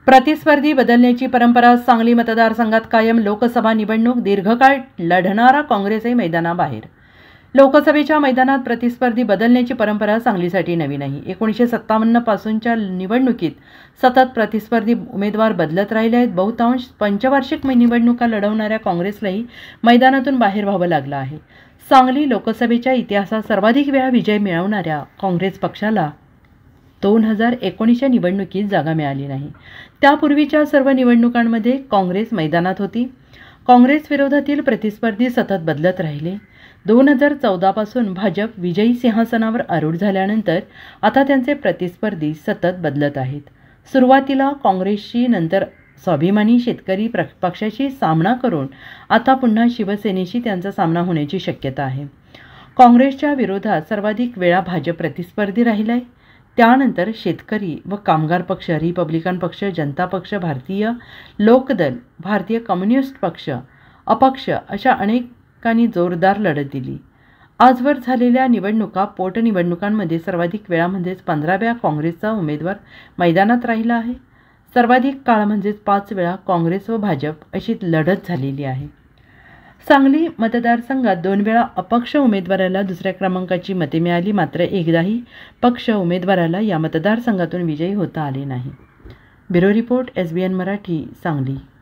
प्रतिस्पर्धी बदलण्याची परंपरा सांगली मतदारसंघात कायम. लोकसभा निवडणूक दीर्घकाळ लढणारा काँग्रेसही मैदानाबाहेर. लोकसभेच्या मैदानात प्रतिस्पर्धी बदलण्याची परंपरा सांगलीसाठी नवी नाही. 1957 पासूनच्या निवडणुकीत सतत प्रतिस्पर्धी उमेदवार बदलत राहिले आहेत. बहुतांश पंचवार्षिक निवडणुका लढवणाऱ्या काँग्रेसलाही मैदानातून बाहेर व्हावं लागलं आहे. सांगली लोकसभेच्या इतिहासात सर्वाधिक वेळा विजय मिळवणाऱ्या काँग्रेस पक्षाला 2019च्या निवडणुकीत जागा मिळाली नाही. त्यापूर्वीच्या सर्व निवडणुकांमध्ये काँग्रेस मैदानात होती. काँग्रेस विरोधातील प्रतिस्पर्धी सतत बदलत राहिले. 2014 पासून भाजप विजयी सिंहासनावर आरूढ झाल्यानंतर आता त्यांचे प्रतिस्पर्धी सतत बदलत आहेत. सुरुवातीला काँग्रेसशी, नंतर स्वाभिमानी शेतकरी पक्षाशी सामना करून आता पुन्हा शिवसेनेशी त्यांचा सामना होण्याची शक्यता आहे. काँग्रेसच्या विरोधात सर्वाधिक वेळा भाजप प्रतिस्पर्धी राहिलाय. त्यानंतर शेतकरी व कामगार पक्ष, रिपब्लिकन पक्ष, जनता पक्ष, भारतीय लोकदल, भारतीय कम्युनिस्ट पक्ष, अपक्ष अशा अनेकांनी जोरदार लढत दिली. आजवर झालेल्या निवडणुका, पोटनिवडणुकांमध्ये सर्वाधिक वेळा म्हणजेच 15 वेळा काँग्रेसचा उमेदवार मैदानात राहिला आहे. सर्वाधिक काळ म्हणजेच 5 वेळा काँग्रेस व भाजप अशी लढत झालेली आहे. सांगली मतदारसंघात 2 वेळा अपक्ष उमेदवाराला दुसऱ्या क्रमांकाची मते मिळाली. मात्र एकदाही पक्ष उमेदवाराला या मतदारसंघातून विजयी होता आले नाही. ब्युरो रिपोर्ट, SBN मराठी, सांगली.